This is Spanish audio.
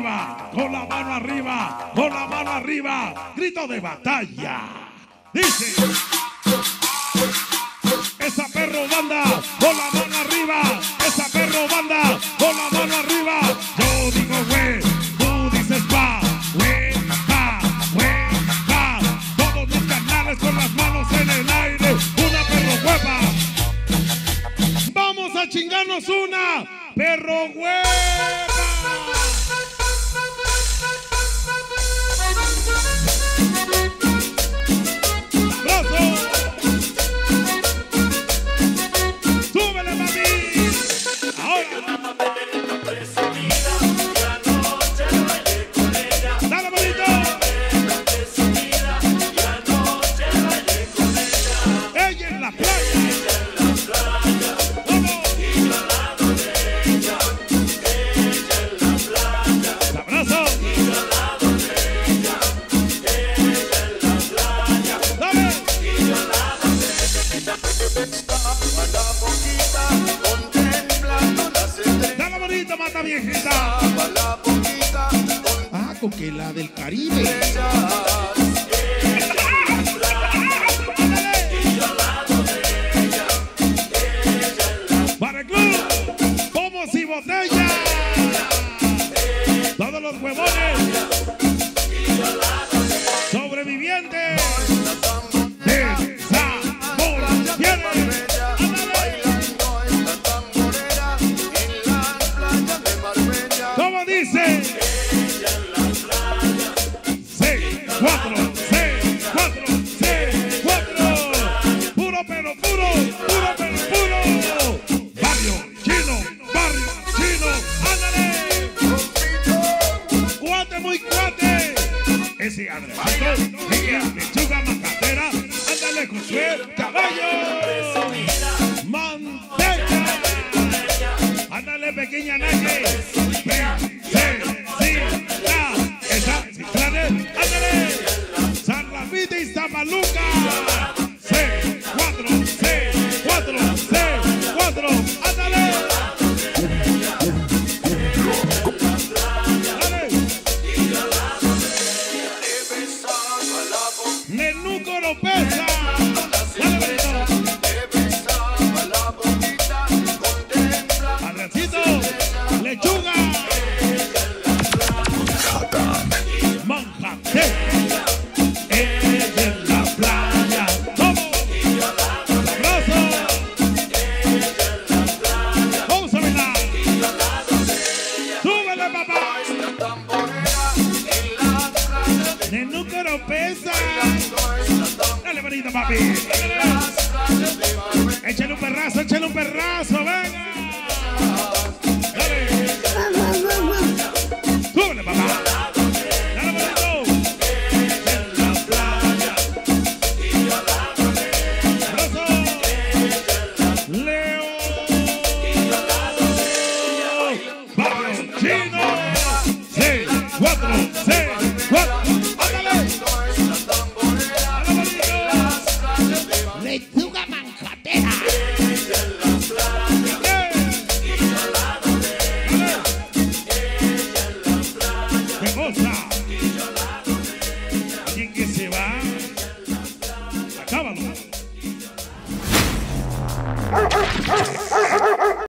arriba, con la mano arriba, con la mano arriba. Grito de batalla. Dice. Esa perro banda, con la mano arriba. Esa perro banda, con la mano arriba. Yo digo güey, tú dices va, güey, va, güey, va. Todos mis carnales con las manos en el aire. Una perro hueva. Vamos a chingarnos una perro hueva. Mata viejita. Ah, con que la del Caribe. Para el club, pomos y botellas. Todos los huevones sobrevivientes de sabor vienen. Dice 6, 4, 6, 4, 6, 4. Puro pero puro, puro pero puro. Barrio chino, ándale. Cuate muy cuate. Ese Andresito, lechuga macatera, ándale con su caballo. Manteca, ándale pequeña naque. San Ramírez y Zamaluca. 6, 4, 6, 4, 6, 4. ¡Ándale! Nenuco no pesa. Andresito, lechuga. Manhattan. Nenuco no pesa. Dale, bonito, papi. Échale un perrazo, venga. Dale. Súbele, papá. Dale, bonito. En la playa. Leo. Barrio chino.